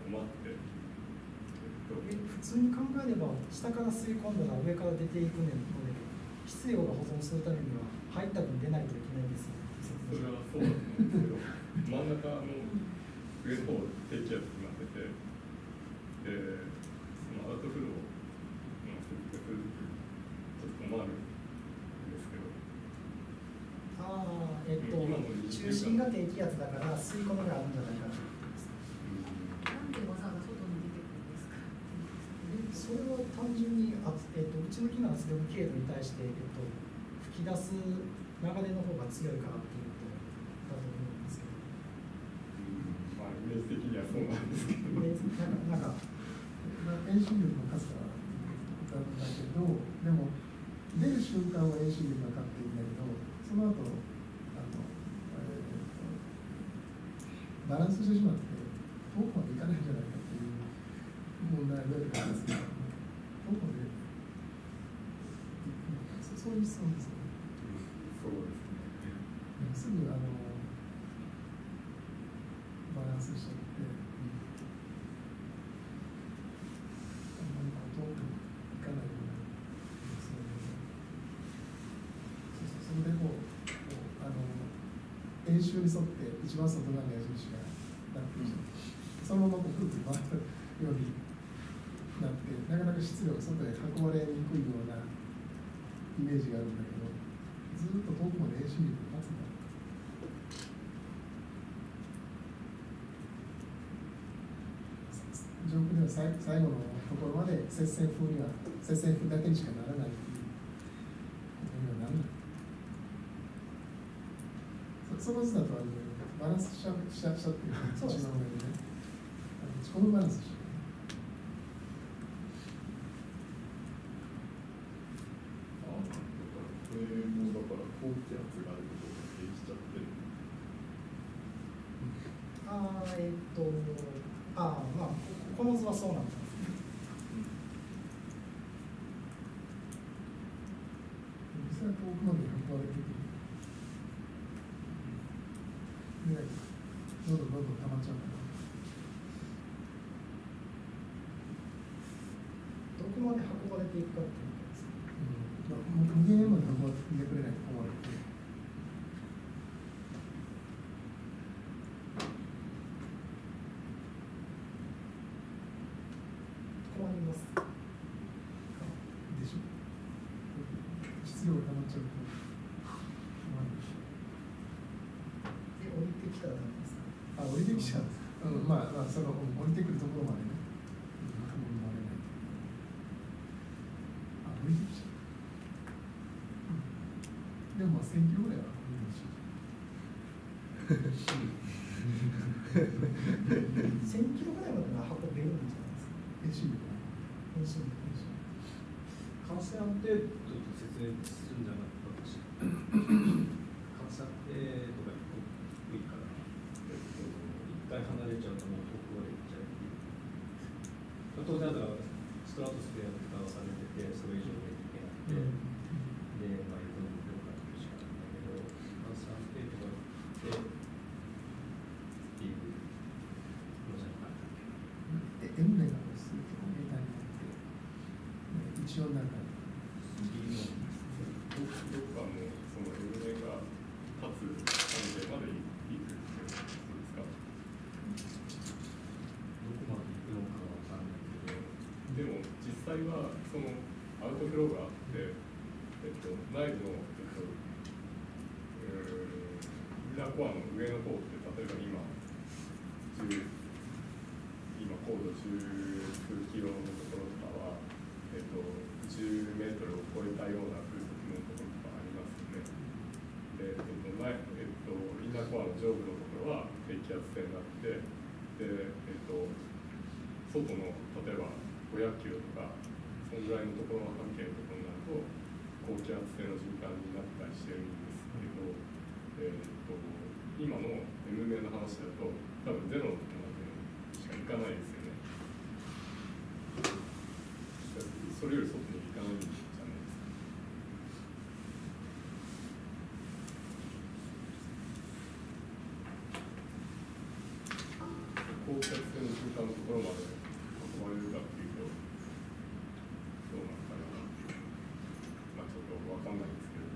困って、 普通に考えれば下から吸い込んだら上から出ていくので質量が保存するためには入った分出ないといけないですよね。 それはそうだと思うんですけど真ん中の上の方低気圧になってて、そのアウトフローを設定するってちょっと困るんですけど、 中心が低気圧だから吸い込みがあるんじゃないかなと思います。 なんでわざわざ外に出てくるんですか。 それは単純に内向きな圧力経路に対して、吹き出す流れの方が強いからっていうことだと思うんですけど、 まあイメージ的にはそうなんですけど、 遠心力の数がなんだけど、でも出る瞬間は遠心力がかかっているんだけど、その後バランスしてしまって遠くまでいかないんじゃないかっていう問題が出てくるんですけど、遠くまでそういう質問ですね。 そうですね。 すぐバランスしちゃって、あんまり遠くに行かないようなですので、それで円周に沿って一番外側の矢印がなってきて、そのままくるくる回るようになって、なかなか質量が外へ運ばれにくいようなイメージがあるんだけど、ずっと遠くまで遠心力が立つんだ。上空では最後のところまで接線風だけにしかならないということにはならない。その図だとバランスしちゃっていうか、そうですね。このバランスしちゃう。 これもだから高気圧があることが定しちゃってる。 まあこの図はそうなんです。 実際遠くまで運ばれてくる。どんどん溜まっちゃうから。 どこまで運ばれていくかっていうことですね。 無限まで運ばれてくれないと困るので。 困ります。 でしょ。質量が溜まっちゃうと困るでしょ。 降りてきたらダメですか。 降りてきちゃう。まあその降りてくるところまでね。降りてきちゃう。でも1000キロぐらいは降りてきちゃう。 1000キロぐらいまでは運べるんじゃないですか。 遠心力。 換算程度と説明するんじゃなくて、私換算程度が低いから、一回離れちゃうともう遠くまで行っちゃうっていう。当然だからストラトスフェアとかされてて、それ以上でいけなくて、で、まあ、いろんな量が来るしかないんだけど、換算程度があってっていうのじゃなかったっけ。 M メガの数とかメーターになって、一応なんかどっかもその M メガ立つ感じまでいくってことですか。 どこまで行くのかは分からないけど、 でも実際はそのアウトフローがあって、内部の、インナーコアの上の方って例えば今高度10数キロのところとかは、10メートルを超えたような風速のところとかありますよね。で、インナーコアの上部のところは低気圧性になって、で、外の例えば500キロとかそのぐらいのところの半径のところになると高気圧性の循環になったりしてるんですけど、今の M メの話だと多分ゼロのところまでしか行かないですよね。それより外に行かないんじゃないですか。 高気圧性の空間のところまで運ばれるかっていうと、どうなのかな、まあ、ちょっと分かんないんですけど。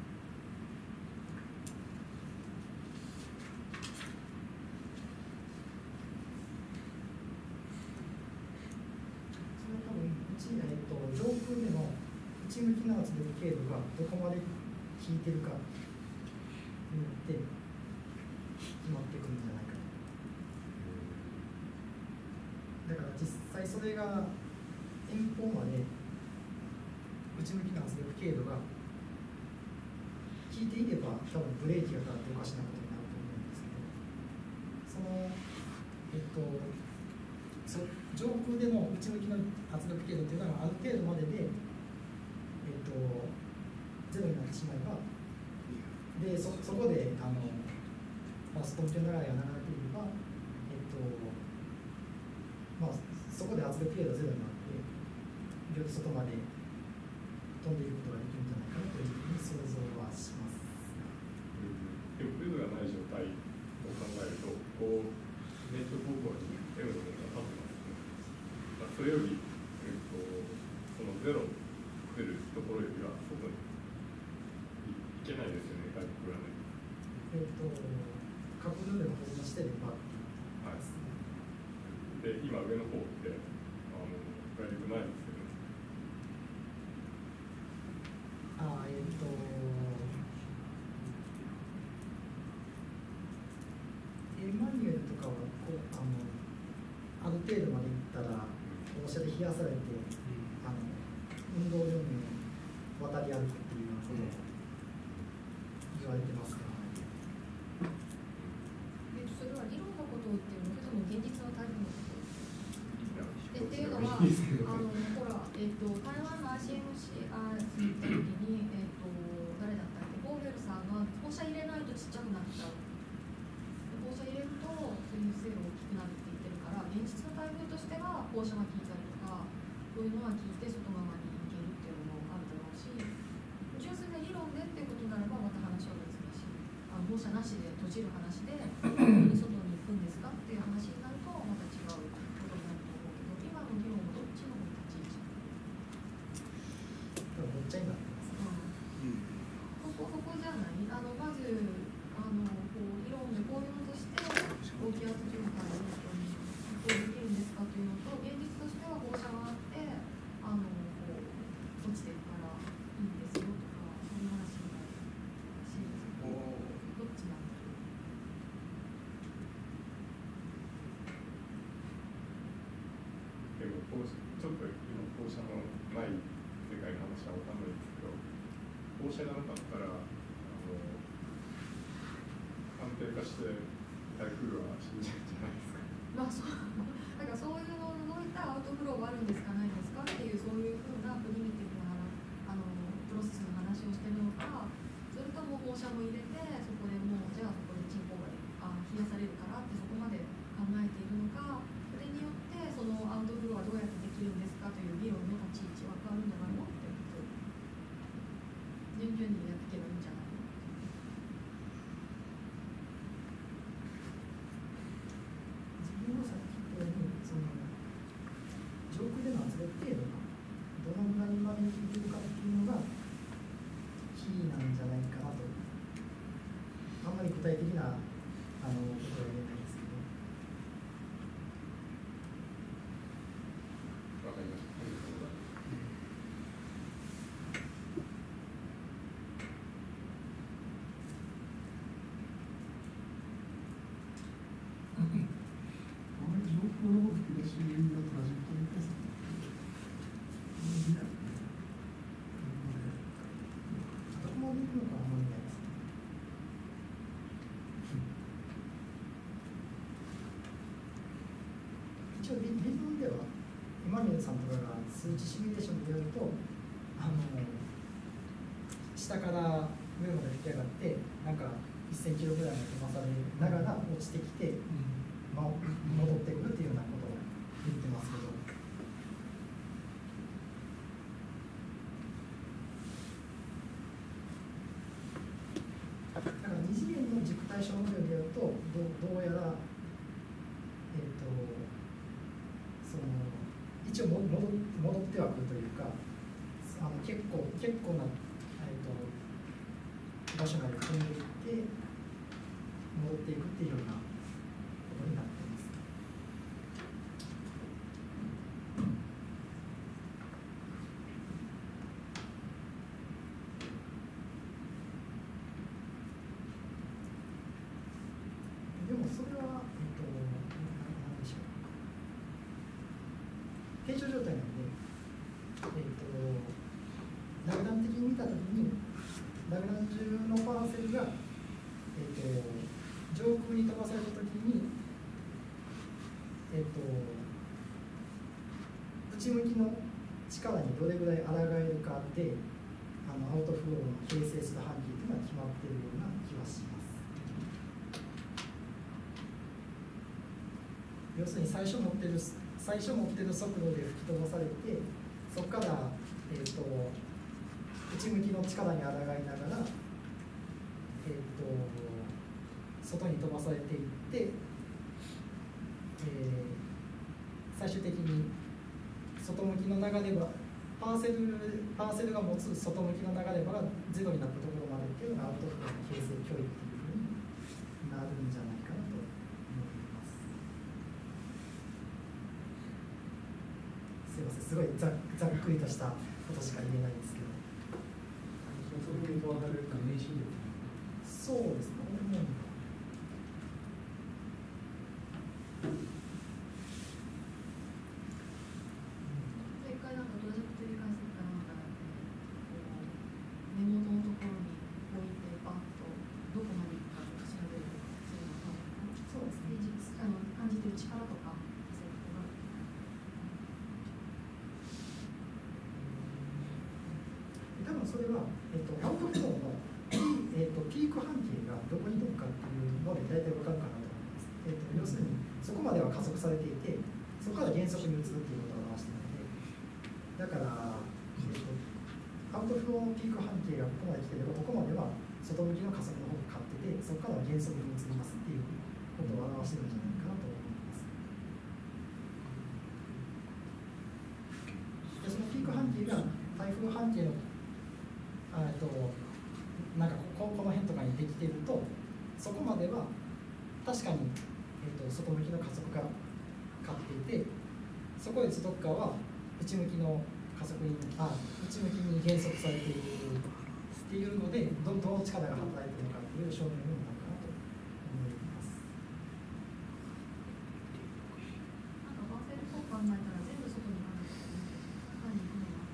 それ多分上空での内向きな圧力経度がどこまで効いてるかによって決まってくるんじゃないかな。だから実際それが遠方まで内向きな圧力経度が効いていれば多分ブレーキがかかっておかしなことになると思うんですけど、上空での内向きの圧力経度というのはある程度までで、ゼロになってしまえば、でそこでストンピョン流れが流れていれば、そこで圧力経度ゼロになって、より外まで飛んでいくことができるんじゃないかなというふうに想像はします。 でも渦がない状態を考えると、こう熱方向に M のものが立ってますね。それより、そのゼロ来るところよりは外に行けないですよね、外国はね。 角度でも保存してれば、 はい。で、今上の方って外国ないんですけど、 エマニュエルとかはある程度までいったら放射で冷やされて、運動量に渡り歩くっていうようなことを言われてますから、 それは理論のことを言ってるのそれとも現実の台風のことっていうのはほら、台湾の ICMC 行った時に、誰だったっけ、ボーゲルさんが放射入れないとちっちゃくなっちゃう、放射入れるとそういう精度が大きくなるって言ってるから、現実の台風としては放射が効いたりとかそういうのは効いて外側に行けるっていうのもあるだろうし、純粋な理論でっていうことになればまた話は別だし、放射なしで閉じる話で外に行くんですかっていう話になるとまた違うことになると思うけど、今の議論はどっちの立ち位置？ ごっちゃになってます。 そこじゃない、まずこう理論でこういうのとして高気圧循環をこうできるんですかというのと、現実としては放射があってこう落ちてるからいいんですよとか、そういう話になるらしいですけど、どっちなんだろう。 でもちょっと今放射のない世界の話は分かんないですけど、放射がなかったら安定化して台風は死んじゃうんじゃないですか。 だからそういうのを除いたアウトフローはあるんですかないんですかっていう、そういうふうなプリミティブなプロセスの話をしてるのか、それとも放射も入れてそこでもうじゃあそこで人口が冷やされるからってそこまで考えているのか、それによってそのアウトフローはどうやってできるんですかという議論の立ち位置は変わるんじゃないのって順々にやっていけばいいんじゃないの。 自分のさっき言ったように上空での圧力程度がどのぐらいまで効いているかっていうのがキーなんじゃないかなと。あんまり具体的なことは言えないですけど。 わかりました。ありがとうございます。 あまり上空の吹き出しのトラジェクトリーですね。 どこまで行くのかあんまりないですね。一応理論ではエマニュエルさんとかが数値シミュレーションでやると下から上まで吹き上がってなんか1000キロぐらいの飛ばされながら落ちてきて、戻ってくるっていうようなことを言ってますけど。だから二次元の軸対象モデルでやるとどうやら一応戻ってはくるというか、結構な、場所まで飛んでいって戻っていくっていうようなことになっています。でもそれは、何でしょう。平常状態なので、ラグラン的に見たときに、ラグランジュのパーセルが、上空に飛ばされたときに、内向きの力にどれぐらい抗えるかで、アウトフローの形成する範囲というのは決まっているような気がします。要するに最初持ってる速度で吹き飛ばされて、そこから、内向きの力に抗いながら、外に飛ばされていって、最終的に外向きの流れ場、パーセルが持つ外向きの流れ場がゼロになったところまでっていうのがアウトフローの形成距離っていうふうになるんじゃないかなと思います。すいません、すごいざっくりとしたことしか言えないんですけど。 それに問われるか遠心力。 そうですね。 一回なんかプロジェクト理解するかなんか根元のところに置いてバッとどこまでいくかとか調べるとかそういうのが、そうですね。感じてる力とかそういうことが。 多分それは、アウトフローの、ピーク半径がどこにどくかっていうので大体分かるかなと思います。要するにそこまでは加速されていて、そこから減速に移るっていうことを表しているので、だから、アウトフローのピーク半径がここまで来ていれば、ここまでは外向きの加速の方が勝ってて、そこからは減速に移りますっていうことを表しているんじゃないかなと思います。でそのピーク半径が台風半径のなんかこの辺とかにできていると、そこまでは確かに、外向きの加速が勝っていて、そこでどっかは内向きの加速に内向きに減速されているっていうので、どの力が働いているのかっていう証明にもなるかなと思います。 なんかバーセル効果考えたら全部外に行かないと中に行くのが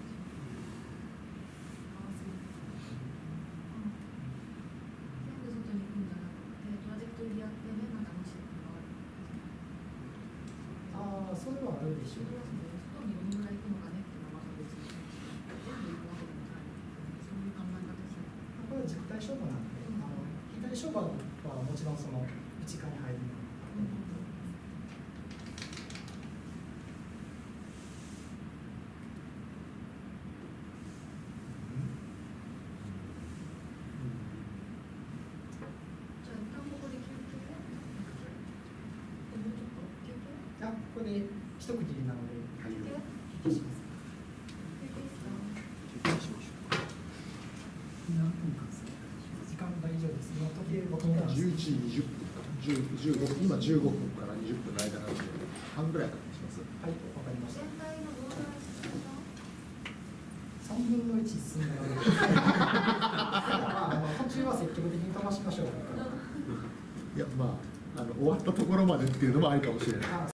それはあるでしょう。 外にどのぐらい行くのかねっていうのはまた別に全部行くわけでもないそういう考え方ですね。 これは軸体勝負なんで、非対勝負はもちろんその内側に入るのかと思っております。 じゃあ一旦ここで休憩もうちょっと休憩これで一区切りなので、 休憩休憩します。何分間ですか？時間大丈夫です。今時計僕から 11時20分から今15分から20分の間なので半ぐらいからにします。 はい、わかりました。 全体のどのぐらい進んだ 3分の1進んだので途中は積極的に飛ばしましょう。 いや終わったところまでっていうのもありかもしれない。